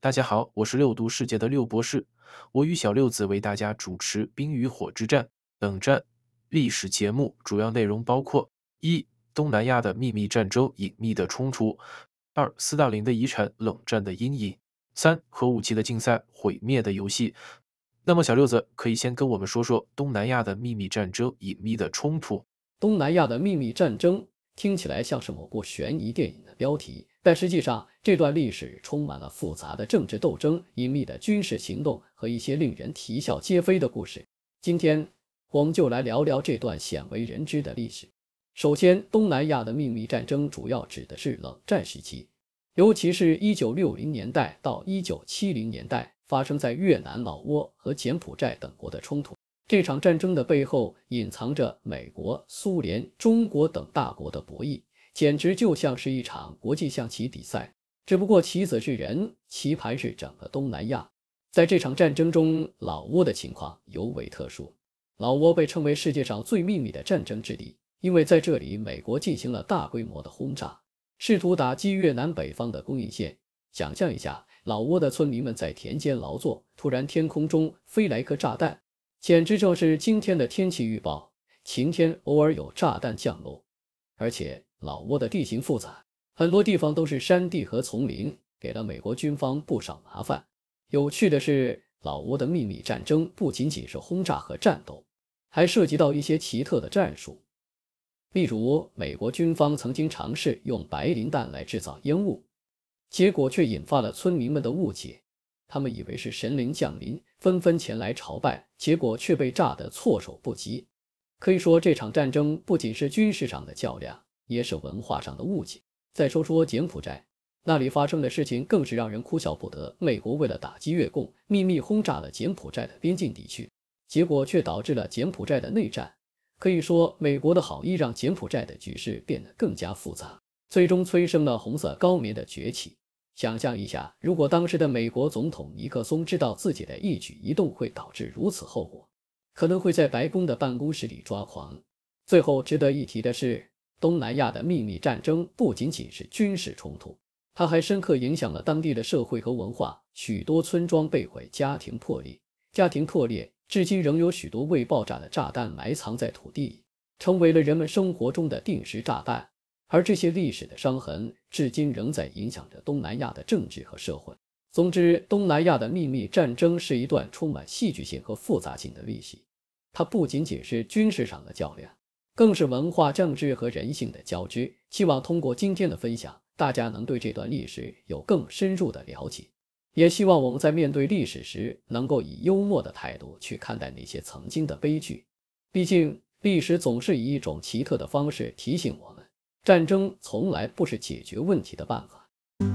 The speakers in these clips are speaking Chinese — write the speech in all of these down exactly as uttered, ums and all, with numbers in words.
大家好，我是六读世界的六博士，我与小六子为大家主持《冰与火之战》冷战历史节目，主要内容包括：一、东南亚的秘密战争隐秘的冲突；二、斯大林的遗产冷战的阴影；三、核武器的竞赛毁灭的游戏。那么，小六子可以先跟我们说说东南亚的秘密战争隐秘的冲突。 东南亚的秘密战争听起来像是某部悬疑电影的标题，但实际上，这段历史充满了复杂的政治斗争、隐秘的军事行动和一些令人啼笑皆非的故事。今天，我们就来聊聊这段鲜为人知的历史。首先，东南亚的秘密战争主要指的是冷战时期，尤其是一九六零年代到一九七零年代发生在越南、老挝和柬埔寨等国的冲突。这场战争的背后隐藏着美国、苏联、中国等大国的博弈，简直就像是一场国际象棋比赛。只不过棋子是人，棋盘是整个东南亚。在这场战争中，老挝的情况尤为特殊。老挝被称为世界上最秘密的战争之地，因为在这里，美国进行了大规模的轰炸，试图打击越南北方的供应线。想象一下，老挝的村民们在田间劳作，突然天空中飞来颗炸弹，简直就是今天的天气预报，晴天偶尔有炸弹降落。而且老挝的地形复杂，很多地方都是山地和丛林，给了美国军方不少麻烦。有趣的是，老挝的秘密战争不仅仅是轰炸和战斗，还涉及到一些奇特的战术。例如，美国军方曾经尝试用白磷弹来制造烟雾，结果却引发了村民们的误解。他们以为是神灵降临，纷纷前来朝拜，结果却被炸得措手不及。可以说，这场战争不仅是军事上的较量，也是文化上的误解。再说说柬埔寨，那里发生的事情更是让人哭笑不得。美国为了打击越共，秘密轰炸了柬埔寨的边境地区，结果却导致了柬埔寨的内战。可以说，美国的好意让柬埔寨的局势变得更加复杂，最终催生了红色高棉的崛起。想象一下，如果当时的美国总统尼克松知道自己的一举一动会导致如此后果，可能会在白宫的办公室里抓狂。最后值得一提的是，东南亚的秘密战争不仅仅是军事冲突，它还深刻影响了当地的社会和文化，许多村庄被毁，家庭破裂。家庭破裂，至今仍有许多未爆炸的炸弹埋藏在土地里，成为了人们生活中的定时炸弹。而这些历史的伤痕，至今仍在影响着东南亚的政治和社会。总之，东南亚的秘密战争是一段充满戏剧性和复杂性的历史。它不仅仅是军事上的较量，更是文化、政治和人性的交织。希望通过今天的分享，大家能对这段历史有更深入的了解。也希望我们在面对历史时，能够以幽默的态度去看待那些曾经的悲剧。毕竟，历史总是以一种奇特的方式提醒我们，战争从来不是解决问题的办法。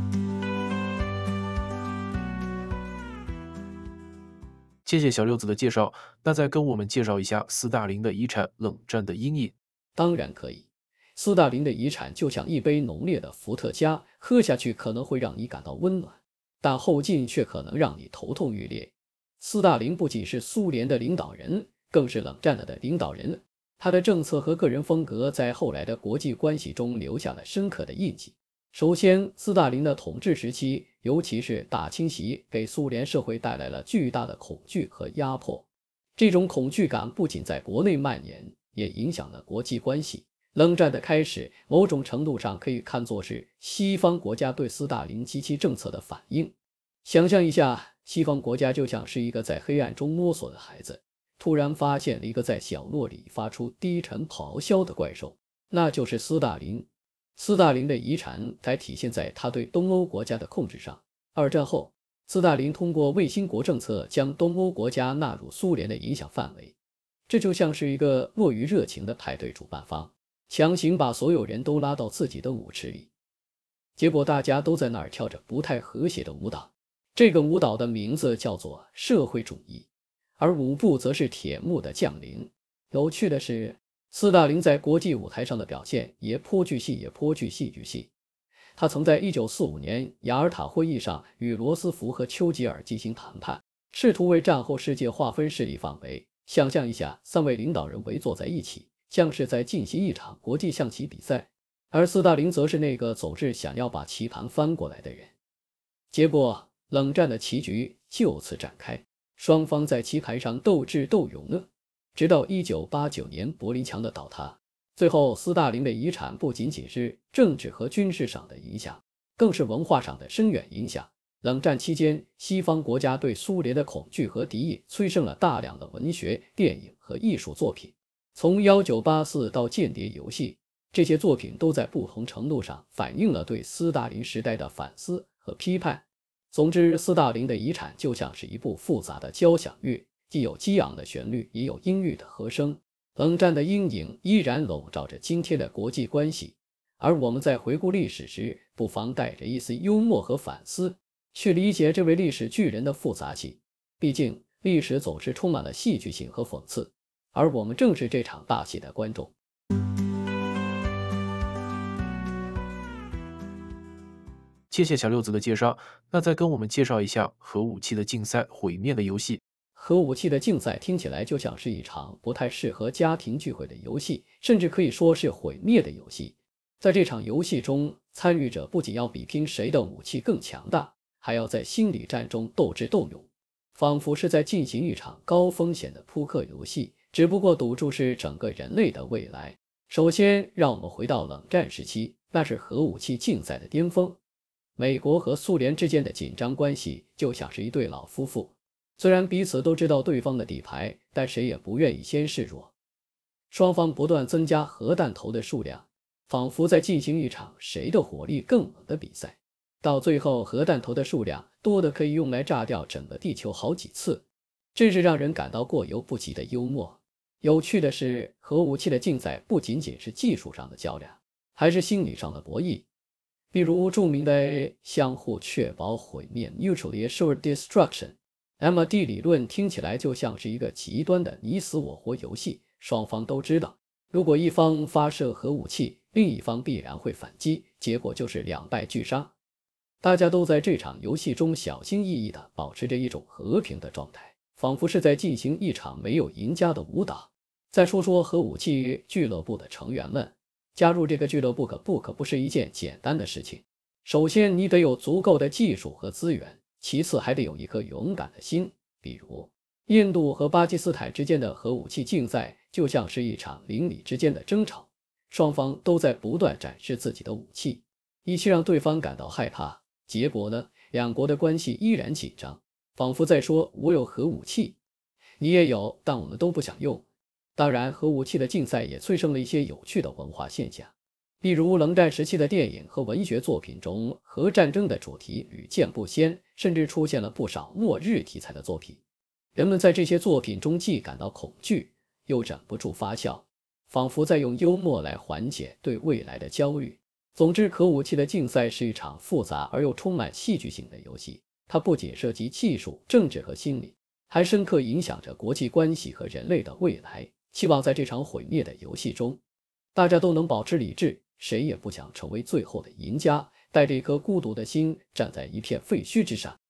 谢谢小六子的介绍，那再跟我们介绍一下斯大林的遗产冷战的阴影。 当然可以，斯大林的遗产就像一杯浓烈的伏特加，喝下去可能会让你感到温暖，但后劲却可能让你头痛欲裂。斯大林不仅是苏联的领导人，更是冷战的领导人。他的政策和个人风格在后来的国际关系中留下了深刻的印记。首先，斯大林的统治时期，尤其是大清洗，给苏联社会带来了巨大的恐惧和压迫。这种恐惧感不仅在国内蔓延，也影响了国际关系。冷战的开始，某种程度上可以看作是西方国家对斯大林及其政策的反应。想象一下，西方国家就像是一个在黑暗中摸索的孩子，突然发现了一个在角落里发出低沉咆哮的怪兽，那就是斯大林。斯大林的遗产才体现在他对东欧国家的控制上。二战后，斯大林通过卫星国政策将东欧国家纳入苏联的影响范围，这就像是一个过于热情的派对主办方，强行把所有人都拉到自己的舞池里，结果大家都在那儿跳着不太和谐的舞蹈。这个舞蹈的名字叫做社会主义，而舞步则是铁幕的降临。有趣的是，斯大林在国际舞台上的表现也颇具戏也颇具戏剧性。他曾在一九四五年雅尔塔会议上与罗斯福和丘吉尔进行谈判，试图为战后世界划分势力范围。想象一下，三位领导人围坐在一起，像是在进行一场国际象棋比赛，而斯大林则是那个总是想要把棋盘翻过来的人。结果冷战的棋局就此展开，双方在棋盘上斗智斗勇了。直到一九八九年柏林墙的倒塌，最后斯大林的遗产不仅仅是政治和军事上的影响，更是文化上的深远影响。冷战期间，西方国家对苏联的恐惧和敌意催生了大量的文学、电影和艺术作品，从一九八四到间谍游戏，这些作品都在不同程度上反映了对斯大林时代的反思和批判。总之，斯大林的遗产就像是一部复杂的交响乐，既有激昂的旋律，也有阴郁的和声。冷战的阴影依然笼罩着今天的国际关系，而我们在回顾历史时，不妨带着一丝幽默和反思，去理解这位历史巨人的复杂性。毕竟，历史总是充满了戏剧性和讽刺，而我们正是这场大戏的观众。 谢谢小六子的介绍，那再跟我们介绍一下核武器的竞赛毁灭的游戏。 核武器的竞赛听起来就像是一场不太适合家庭聚会的游戏，甚至可以说是毁灭的游戏。在这场游戏中，参与者不仅要比拼谁的武器更强大，还要在心理战中斗智斗勇，仿佛是在进行一场高风险的扑克游戏，只不过赌注是整个人类的未来。首先，让我们回到冷战时期，那是核武器竞赛的巅峰。美国和苏联之间的紧张关系就像是一对老夫妇，虽然彼此都知道对方的底牌，但谁也不愿意先示弱。双方不断增加核弹头的数量，仿佛在进行一场谁的火力更猛的比赛。到最后，核弹头的数量多得可以用来炸掉整个地球好几次，真是让人感到过犹不及的幽默。有趣的是，核武器的竞赛不仅仅是技术上的较量，还是心理上的博弈。比如著名的相互确保毁灭 Mutually Assured Destruction。M D 理论听起来就像是一个极端的你死我活游戏，双方都知道，如果一方发射核武器，另一方必然会反击，结果就是两败俱伤。大家都在这场游戏中小心翼翼地保持着一种和平的状态，仿佛是在进行一场没有赢家的舞蹈。再说说核武器俱乐部的成员们，加入这个俱乐部可不可不是一件简单的事情。首先，你得有足够的技术和资源，其次还得有一颗勇敢的心。比如，印度和巴基斯坦之间的核武器竞赛就像是一场邻里之间的争吵，双方都在不断展示自己的武器，以期让对方感到害怕。结果呢，两国的关系依然紧张，仿佛在说：我有核武器，你也有，但我们都不想用。当然，核武器的竞赛也催生了一些有趣的文化现象，例如冷战时期的电影和文学作品中，核战争的主题屡见不鲜，甚至出现了不少末日题材的作品。人们在这些作品中既感到恐惧，又忍不住发笑，仿佛在用幽默来缓解对未来的焦虑。总之，核武器的竞赛是一场复杂而又充满戏剧性的游戏，它不仅涉及技术、政治和心理，还深刻影响着国际关系和人类的未来。希望在这场毁灭的游戏中，大家都能保持理智，谁也不想成为最后的赢家，带着一颗孤独的心站在一片废墟之上。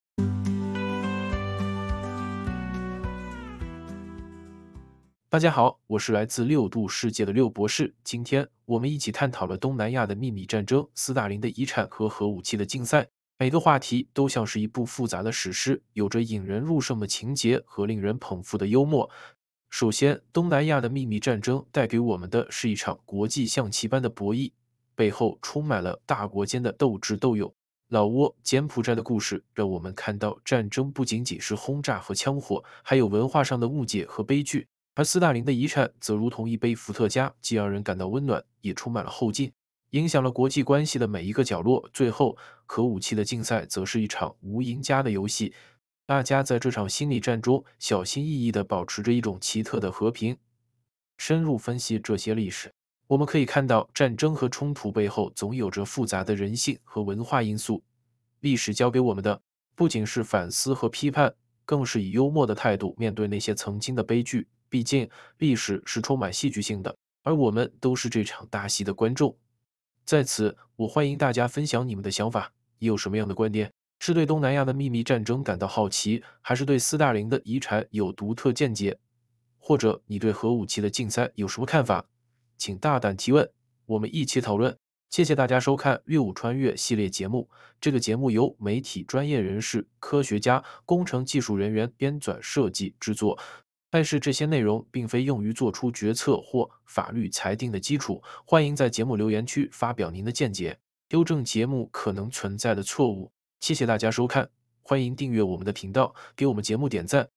大家好，我是来自六度世界的六博士。今天我们一起探讨了东南亚的秘密战争、斯大林的遗产和核武器的竞赛。每个话题都像是一部复杂的史诗，有着引人入胜的情节和令人捧腹的幽默。首先，东南亚的秘密战争带给我们的是一场国际象棋般的博弈，背后充满了大国间的斗智斗勇。老挝、柬埔寨的故事让我们看到，战争不仅仅是轰炸和枪火，还有文化上的误解和悲剧。而斯大林的遗产则如同一杯伏特加，既让人感到温暖，也充满了后劲，影响了国际关系的每一个角落。最后，核武器的竞赛则是一场无赢家的游戏，大家在这场心理战中小心翼翼地保持着一种奇特的和平。深入分析这些历史，我们可以看到，战争和冲突背后总有着复杂的人性和文化因素。历史教给我们的不仅是反思和批判，更是以幽默的态度面对那些曾经的悲剧。毕竟，历史是充满戏剧性的，而我们都是这场大戏的观众。在此，我欢迎大家分享你们的想法，你有什么样的观点？是对东南亚的秘密战争感到好奇，还是对斯大林的遗产有独特见解？或者你对核武器的竞赛有什么看法？请大胆提问，我们一起讨论。 谢谢大家收看《乐舞穿越》系列节目。这个节目由媒体专业人士、科学家、工程技术人员编纂设计制作，但是这些内容并非用于做出决策或法律裁定的基础。欢迎在节目留言区发表您的见解，纠正节目可能存在的错误。谢谢大家收看，欢迎订阅我们的频道，给我们节目点赞。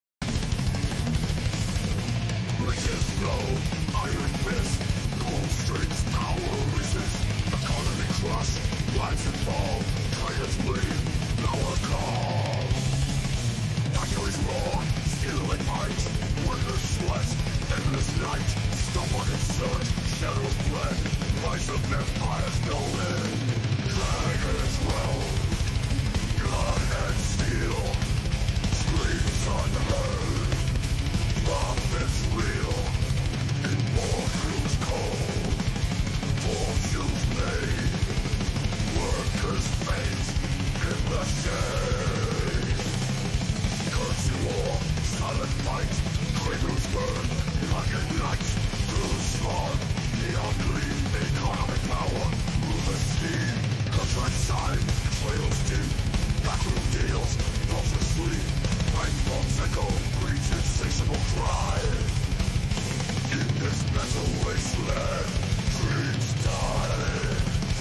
Rise and fall, traitors leave, now are calm. Factories roar, steel and might, workers sweat, endless night. Stubborn and surge, shadows blend, rise of empires no end. Dragons roll, blood and steel, screams unheard. Prophets real, immortals cold, fortunes made. Workers' fate in the shade. Curse war, silent fight, cradles burn, like a night. Through the storm, neon gleam, economic power, move the steam. Contract sign, trails deep, backroom deals, vultures sleep. Bank bombs echo, greed's insatiable cry. In this metal wasteland, dreams die.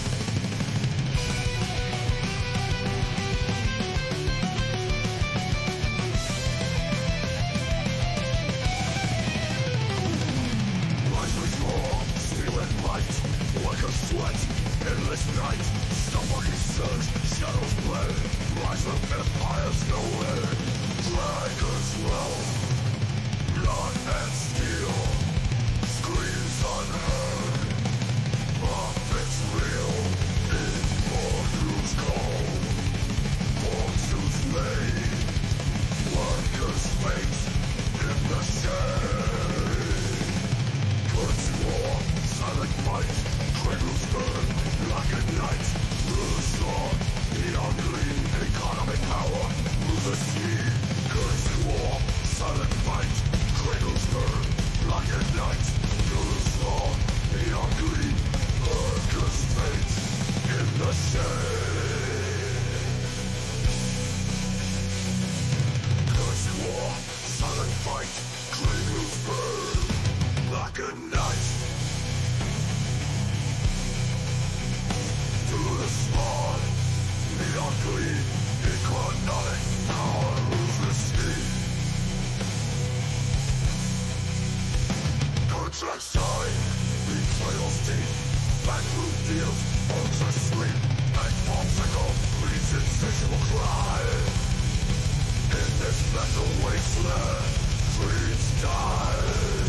Sweat, endless night, stubborn surge, shadows blend, rise of empires no end. Dragons roll, blood and steel, screams unheard. Prophets real, immortals cold, fortunes made, workers' fate in the shade. Curse war, silent fight. Cradles burn like a night. Through the storm, neon gleam, economic power, move the sea. Curse war, silent fight. Cradles burn like a night. Through the storm, neon gleam, workers' fate in the shade. Curse war, silent fight. Cradles burn like a night. Through the spawn, neon gleam, economic power moves the sea. Contract sign, betrayals deep, backroom deals, bones asleep, and bombs echo, bleeds insatiable cry. In this metal wasteland, dreams die.